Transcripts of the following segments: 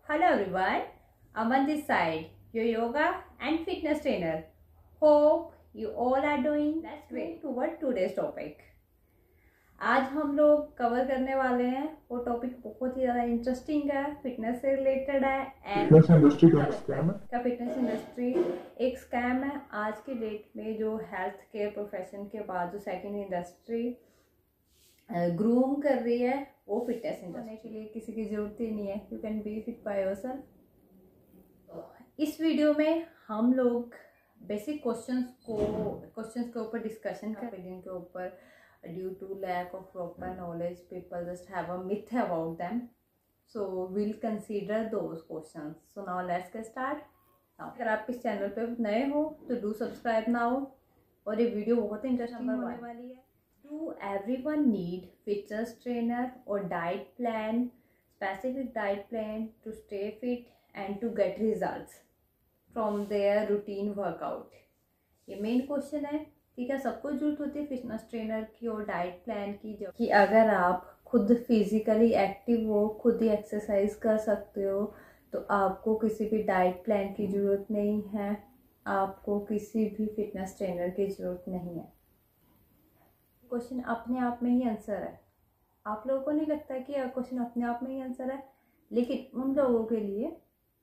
Hello everyone, I'm on this side, your yoga and fitness trainer. Hope you all are doing great. Toward today's topic. आज हम लोग cover करने वाले हैं वो टॉपिक बहुत ही ज़्यादा इंटरेस्टिंग है, फिटनेस से रिलेटेड है एंड फिटनेस इंडस्ट्री का स्कैम है। फिटनेस इंडस्ट्री एक स्कैम है। आज के डेट में जो हेल्थ केयर प्रोफेशन के बाद जो सेकंड इंडस्ट्री ग्रूम कर रही है वो फिटनेस इंडस्ट्री के लिए किसी की ज़रूरत ही नहीं है। You can be fit by yourself. इस वीडियो में हम लोग बेसिक क्वेश्चंस के ऊपर डिस्कशन करेंगे जिनके ऊपर due to lack of proper knowledge people just have a myth about them, so will consider those questions. So now let's get start. अगर आप इस चैनल पे नए हो तो डू सब्सक्राइब नाउ। और ये वीडियो बहुत इंटरेस्टिंग होने वाली है। Do everyone need fitness trainer or diet plan, specific diet plan to stay fit and to get results from their routine workout? ये मेन क्वेश्चन है। ठीक है, सबको जरूरत होती है फिटनेस ट्रेनर की और डाइट प्लान की, जो कि अगर आप खुद फिजिकली एक्टिव हो, खुद ही एक्सरसाइज कर सकते हो, तो आपको किसी भी डाइट प्लान की ज़रूरत नहीं है, आपको किसी भी फिटनेस ट्रेनर की ज़रूरत नहीं है। क्वेश्चन अपने आप में ही आंसर है। आप लोगों को नहीं लगता कि यह क्वेश्चन अपने आप में ही आंसर है, लेकिन उन लोगों के लिए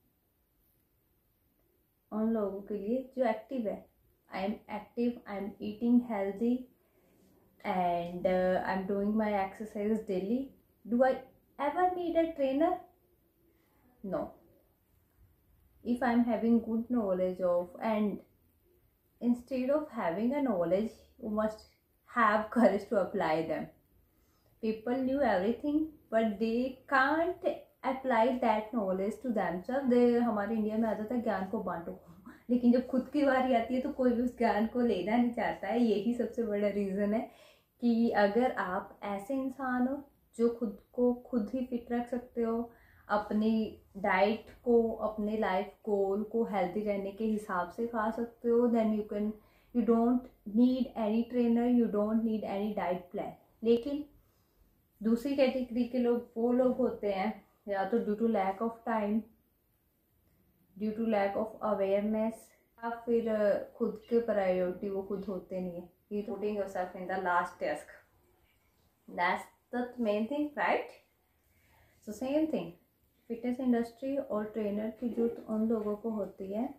जो एक्टिव है, I am active, I am eating healthy and I am doing my exercise daily, do I ever need a trainer? No. If I am having good knowledge of and instead of having a knowledge you must have courage to apply them. People knew everything but they can't apply that knowledge to themselves. they हमारे India में आ जाता है ज्ञान को बांटो, लेकिन जब खुद की बारी आती है तो कोई भी उस ज्ञान को लेना नहीं चाहता है। यही सबसे बड़ा रीज़न है कि अगर आप ऐसे इंसान हो जो खुद को खुद ही फिट रख सकते हो, अपनी डाइट को, अपने लाइफ गोल को हेल्दी रहने के हिसाब से खा सकते हो, then you don't need any trainer, you don't need any diet plan. लेकिन दूसरी कैटेगरी के लोग वो लोग होते हैं, या तो due to lack of time, due to lack of awareness, या फिर खुद के प्रायोरिटी वो खुद होते नहीं है। You putting yourself in the last task, that's the main thing, right? So same thing, fitness industry और ट्रेनर की जरूरत उन लोगों को होती है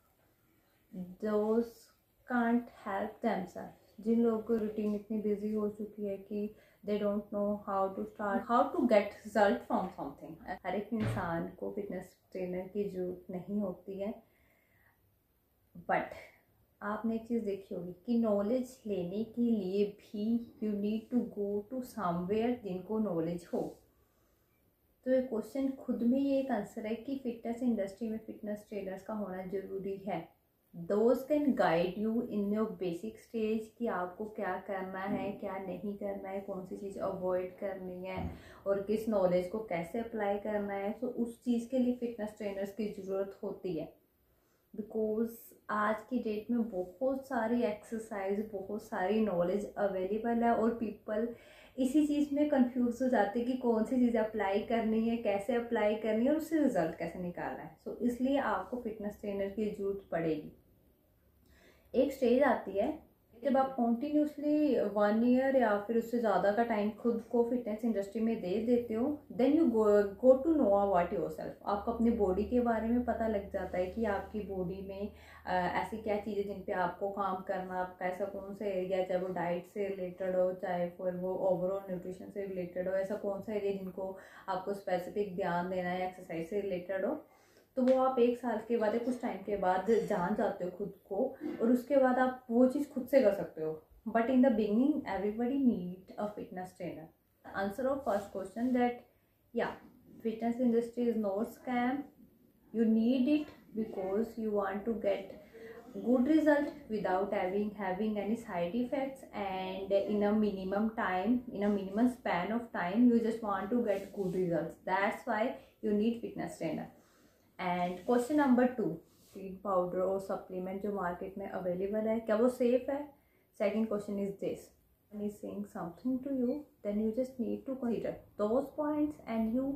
दोज कांट हेल्प देमसेल्फ, जिन लोगों को रूटीन इतनी बिजी हो चुकी है कि they don't know how to get result from something. हर एक इंसान को फिटनेस ट्रेनर की जरूरत नहीं होती है, बट आपने एक चीज़ देखी होगी कि नॉलेज लेने के लिए भी you need to go to somewhere जिनको नॉलेज हो। तो ये क्वेश्चन खुद में ये एक आंसर है कि फिटनेस इंडस्ट्री में फिटनेस ट्रेनर्स का होना ज़रूरी है। Those can guide you in your basic stage कि आपको क्या करना है, क्या नहीं करना है, कौन सी चीज़ अवॉइड करनी है और किस नॉलेज को कैसे अप्लाई करना है। तो उस चीज़ के लिए फिटनेस ट्रेनर्स की ज़रूरत होती है, बिकॉज आज की डेट में बहुत सारी एक्सरसाइज, बहुत सारी नॉलेज अवेलेबल है और पीपल इसी चीज़ में कंफ्यूज हो जाते हैं कि कौन सी चीज़ अप्लाई करनी है, कैसे अप्लाई करनी है और उससे रिजल्ट कैसे निकालना है। सो इसलिए आपको फिटनेस ट्रेनर की ज़रूरत पड़ेगी। एक स्टेज आती है जब आप कॉन्टीन्यूसली 1 ईयर या फिर उससे ज़्यादा का टाइम खुद को फिटनेस इंडस्ट्री में दे देते हो, then you go to know about yourself. आपको अपनी बॉडी के बारे में पता लग जाता है कि आपकी बॉडी में ऐसी क्या चीज़ें जिन पे आपको काम करना, आपका ऐसा कौन सा एरिया, चाहे वो डाइट से रिलेटेड हो, चाहे फिर वो ओवरऑल न्यूट्रिशन से रिलेटेड हो, ऐसा कौन सा एरिया जिनको आपको स्पेसिफिक ध्यान देना है, एक्सरसाइज से रिलेटेड हो। तो वो आप 1 साल के बाद या कुछ टाइम के बाद जान जाते हो खुद को, और उसके बाद आप वो चीज़ खुद से कर सकते हो। But in the beginning everybody need a fitness trainer. Answer of first question that या fitness industry is not scam, you need it because you want to get good result without having any side effects, and in a minimum time, in a minimum span of time, you just want to get good results. That's why you need fitness trainer. And question number 2, feed powder और supplement जो market में available है, क्या वो safe है? Second question is this, is saying something to you, then you just need to consider those points and you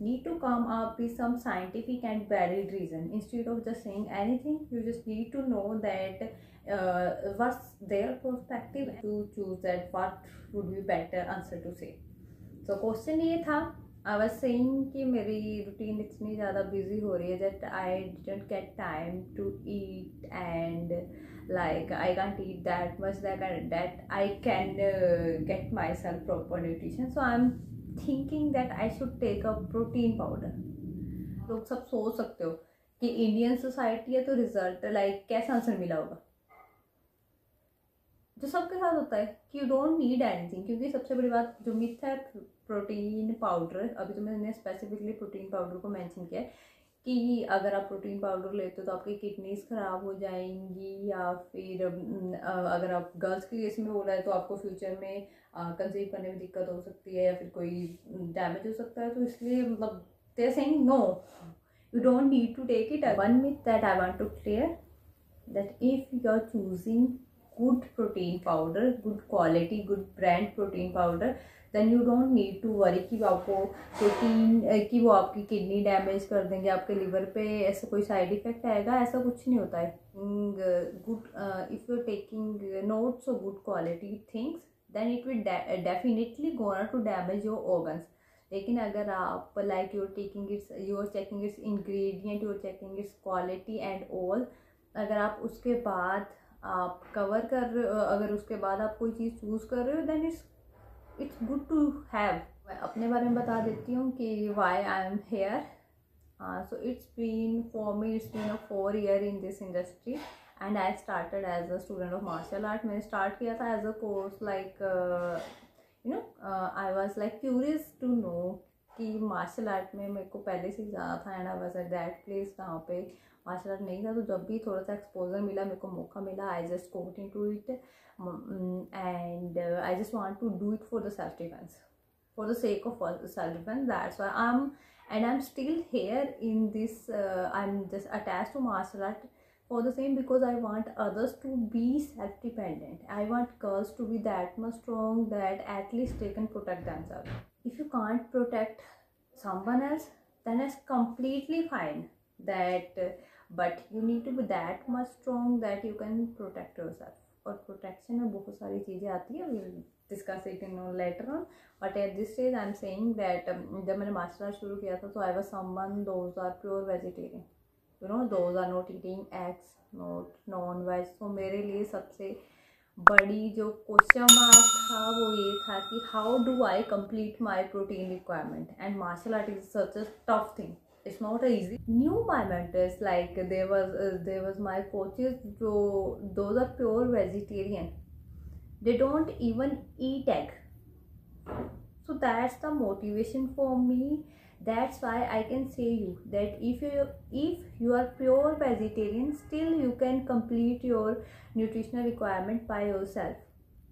need to come up with some scientific and valid reason. Instead of just saying anything, you just need to know that what's their perspective to choose that what would be better answer to say. So question ये था, I was saying कि मेरी routine इतनी ज़्यादा busy हो रही है that I didn't get time to eat and like I can't eat that much that I can get myself proper nutrition. So I'm thinking that I should take a protein powder. लोग सब सोच सकते हो कि Indian society है तो result like कैसा answer मिला होगा, जो सबके साथ होता है कि यू डोंट नीड एनीथिंग. क्योंकि सबसे बड़ी बात जो मिथ है प्रोटीन पाउडर, अभी तो मैंने स्पेसिफिकली प्रोटीन पाउडर को मेंशन किया है कि अगर आप प्रोटीन पाउडर लेते हो तो आपकी किडनीज ख़राब हो जाएंगी, या फिर अगर आप गर्ल्स के केस में बोला है तो आपको फ्यूचर में कंसीव करने में दिक्कत हो सकती है या फिर कोई डैमेज हो सकता है. तो इसलिए मतलब they are saying no, you don't need to take it. One myth that I want to clear, that if you are choosing good protein powder, good quality, good brand protein powder, then you don't need to worry कि आपको protein कि वो आपकी kidney damage कर देंगे, आपके liver पे ऐसा कोई साइड इफेक्ट आएगा, ऐसा कुछ नहीं होता है. Good if you are taking notes of good quality things then it will definitely gonna to damage your organs. लेकिन अगर आप like you are checking its ingredient, you are checking its quality and all, अगर आप उसके बाद आप cover कर रहे हो, अगर उसके बाद आप कोई चीज़ चूज़ कर रहे हो then it's good to have. मैं अपने बारे में बता देती हूँ कि why I am here. So it's been for me, it's been a 4 year in this industry and I started as a student of martial art. मैंने स्टार्ट किया था as a course like I was like curious to know कि martial art में मेरे को पहले से जाना था and I was at that place जहाँ पे मार्शल आर्ट नहीं था. तो जब भी थोड़ा सा एक्सपोजर मिला, मेरे को मौका मिला, I just got into it and I just want to do it for the self defence, for the sake of self defense. That's why I'm still here in this. I'm just attached to martial art for the same, because I want others to be self dependent. I want girls to be that much strong that at least they can protect themselves. If you can't protect someone else, then it's completely fine. But you need to be that much strong that you can protect yourself. और protection में बहुत सारी चीज़ें आती है, we'll discuss it in later on. But at this stage I'm saying that जब मैंने martial art शुरू किया था तो I was someone those are pure vegetarian, you know, those are not eating eggs, not non-veg. तो मेरे लिए सबसे बड़ी जो क्वेश्चन मार्क था वो ये था कि how do I complete my protein requirement, and martial art is such a tough thing. It's not easy. Knew my mentors, like there was my coaches, those are pure vegetarian. They don't even eat egg. So that's the motivation for me. That's why I can say you that if you are pure vegetarian, still you can complete your nutritional requirement by yourself.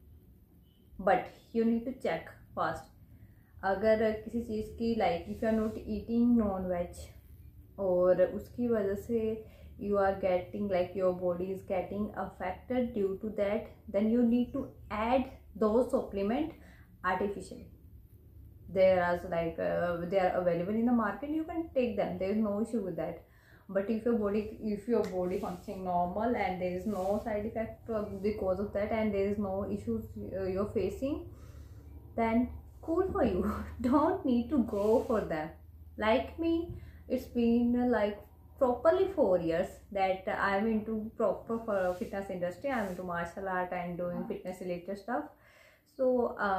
But you need to check first. अगर किसी चीज़ की like if you are not eating non veg और उसकी वजह से you are getting like your body is getting affected due to that, then you need to add those supplement artificially. There are like they are available in the market, you can take them, there is no issue with that. But if your body functioning normal and there is no side effect because of that, and there is no issues you're facing, then cool for you. Don't need to go for them. Like me, it's been like properly 4 years that I'm into proper fitness industry. I'm into martial art and doing fitness related stuff. So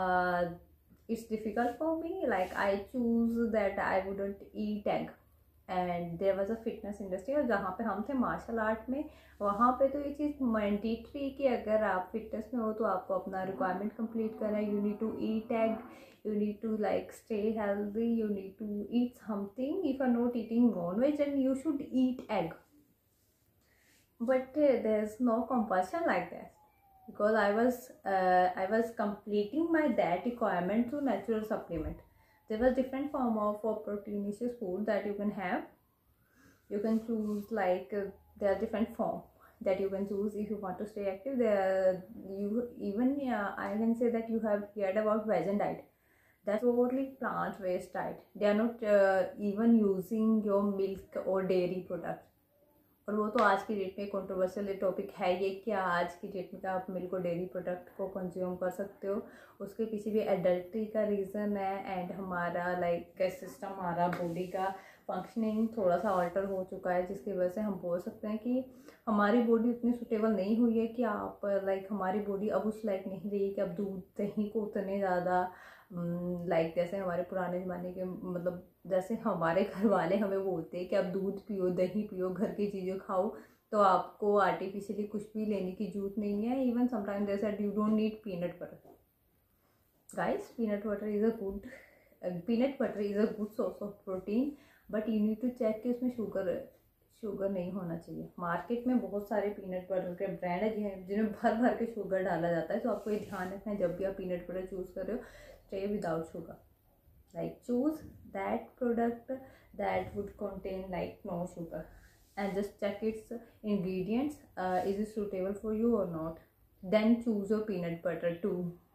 it's difficult for me. Like I choose that I wouldn't eat egg, and there was a fitness industry और जहाँ पे हम थे martial art में, वहाँ पे तो ये चीज़ मैंडेटरी कि अगर आप फिटनेस में हो तो आपको अपना रिक्वायरमेंट कंप्लीट करना है. You need to eat egg, you need to like stay healthy, you need to eat something. If you're not eating non-veg, then you should eat egg. But there's no compulsion like that, because I was completing my that requirement through natural supplement. There was different form of proteinous food that you can have. You can choose like there are different form that you can choose if you want to stay active. There you even I can say that you have heard about vegan diet. That's totally plant-based diet. They are not even using your milk or dairy products. और वो तो आज की date में controversial topic है ये कि आज की डेट में आप मिल्क और डेयरी प्रोडक्ट को कंज्यूम कर सकते हो. उसके पीछे भी एडल्ट्री का रीज़न है एंड हमारा लाइक सिस्टम, हमारा बॉडी का फंक्शनिंग थोड़ा सा ऑल्टर हो चुका है, जिसकी वजह से हम बोल सकते हैं कि हमारी बॉडी उतनी सूटेबल नहीं हुई है कि आप लाइक हमारी बॉडी अब उस लाइक नहीं रही कि अब दूध दही को उतने ज़्यादा लाइक जैसे हमारे पुराने ज़माने के मतलब जैसे हमारे घर वाले हमें बोलते हैं कि आप दूध पियो, दही पियो, घर की चीज़ें खाओ, तो आपको आर्टिफिशियली कुछ भी लेने की जरूरत नहीं है. Even sometime they said you don't need peanut butter. Guys, peanut butter is a good source of protein, but you need to check कि उसमें शुगर नहीं होना चाहिए. मार्केट में बहुत सारे पीनट बटर के ब्रांड है जिनमें भर भर के शुगर डाला जाता है. तो आपको ये ध्यान रखना है जब भी आप पीनट बटर चूज़ कर रहे हो, stay without sugar. Like choose that product that would contain like no sugar and just check its ingredients. Is it suitable for you or not? Then choose your peanut butter too.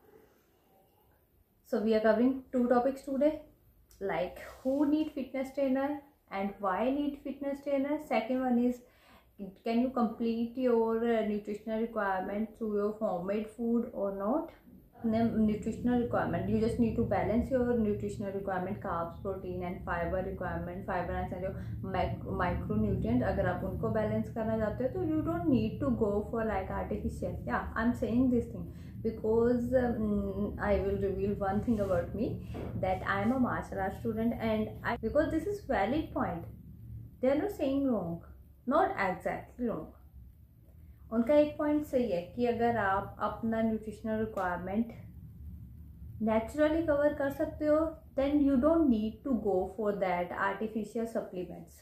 So we are covering 2 topics today, like who need fitness trainer and why need fitness trainer. Second one is, can you complete your nutritional requirement through your homemade food or not? Nutritional requirement, you just need to balance your nutritional requirement, carbs, protein and fiber requirement. Fiber and your micronutrient, अगर आप उनको balance करना चाहते हो तो you don't need to go for like artificial. Yeah, I'm saying this thing because I will reveal one thing about me, that I am a martial arts student and because this is valid point, they are not saying wrong, not exactly wrong. उनका एक point सही है कि अगर आप अपना nutritional requirement naturally cover कर सकते हो, then you don't need to go for that artificial supplements.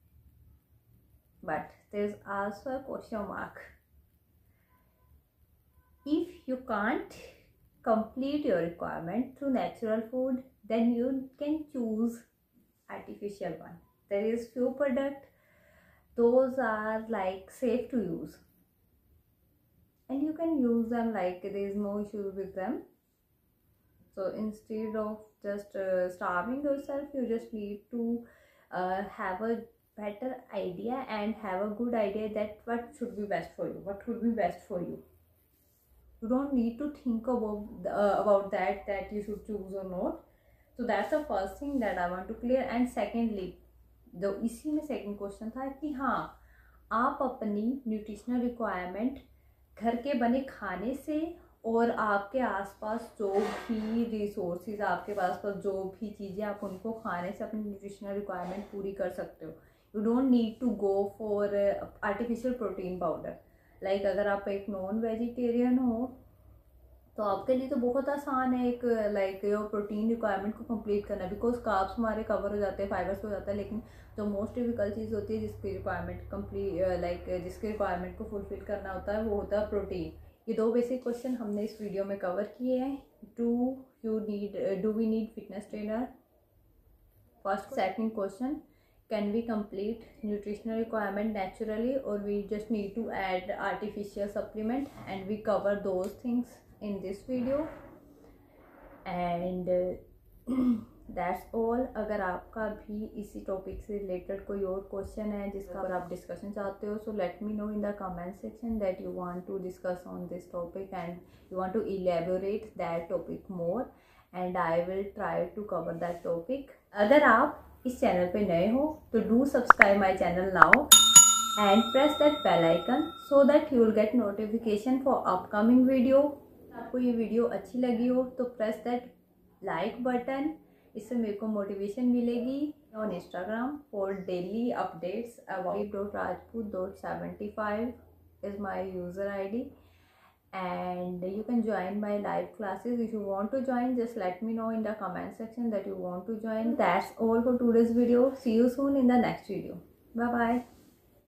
But there is also a question mark. If you can't complete your requirement through natural food, then you can choose artificial one. There is few product, those are like safe to use and you can use them, like there is no issue with them. So instead of just starving yourself, you just need to have a better idea and have a good idea that what should be best for you, what would be best for you. You don't need to think about that you should choose or not. So that's the first thing that I want to clear. And secondly, जो इसी में second question था कि हाँ, आप अपनी nutritional requirement घर के बने खाने से और आपके आसपास जो भी रिसोर्सेज, आपके पास जो भी चीज़ें, आप उनको खाने से अपनी न्यूट्रिशनल रिक्वायरमेंट पूरी कर सकते हो. You don't need to go for artificial protein powder. Like अगर आप एक नॉन वेजिटेरियन हो तो आपके लिए तो बहुत आसान है एक लाइक योर प्रोटीन रिक्वायरमेंट को कंप्लीट करना, बिकॉज कार्ब्स हमारे कवर हो जाते हैं, फाइबर्स हो जाता है. लेकिन जो मोस्ट डिफिकल्ट चीज़ होती है जिसकी रिक्वायरमेंट जिसके रिक्वायरमेंट को फुलफिल करना होता है, वो होता है प्रोटीन. ये 2 बेसिक क्वेश्चन हमने इस वीडियो में कवर किए हैं. Do we need fitness trainer? First. Second question, can we complete nutritional requirement naturally और we just need to add artificial supplement? And we cover those things in this video and that's all. अगर आपका भी इसी topic से related कोई और question है जिसका अगर आप डिस्कशन चाहते हो, so let me know in the comment section that you want to discuss on this topic and you want to elaborate that topic more and I will try to cover that topic. अगर आप इस channel पे नए हो तो do subscribe my channel now and press that bell icon so that you will get notification for upcoming video. आपको ये video अच्छी लगी हो तो प्रेस दैट लाइक बटन, इससे मेरे को मोटिवेशन मिलेगी. On Instagram for daily updates rajput.75 is my user ID and you can join my live classes. If you want to join, just let me know in the comment section that you want to join. That's all for today's video. See you soon in the next video. Bye bye.